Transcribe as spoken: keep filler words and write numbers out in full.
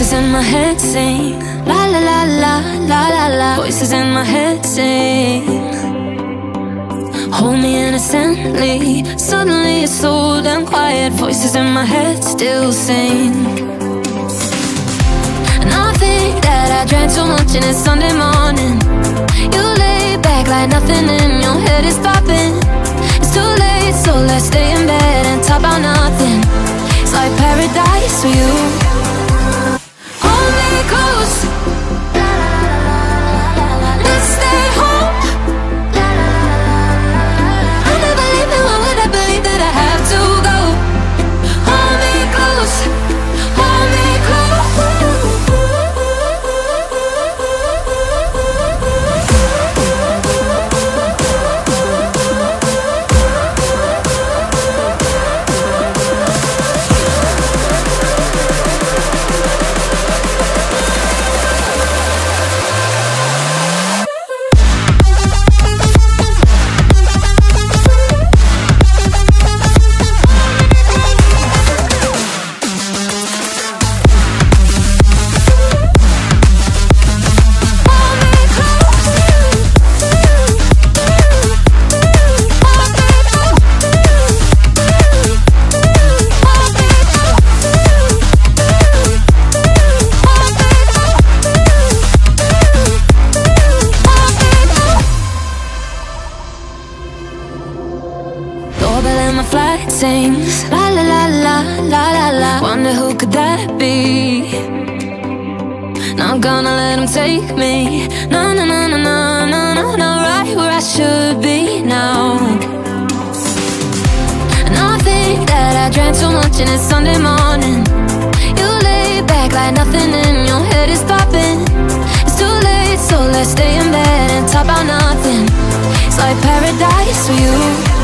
Voices in my head sing, la la la la la la la. Voices in my head sing, hold me innocently. Suddenly it's so damn quiet. Voices in my head still sing. And I think that I drank too much and it's Sunday morning. You lay back like nothing in your head is popping. It's too late, so let's stay in bed and talk about nothing. It's like paradise for you. Hold me close, let's stay home. I never leave you, why would I believe that I have to go? Hold me close, hold me sings, la la la la la la la. Wonder who could that be? Not gonna let him take me. No, no, no, no, no, no, no, no. Right where I should be now. And I think that I drank too much and it's Sunday morning. You lay back like nothing in your head is popping. It's too late, so let's stay in bed and talk about nothing. It's like paradise for you.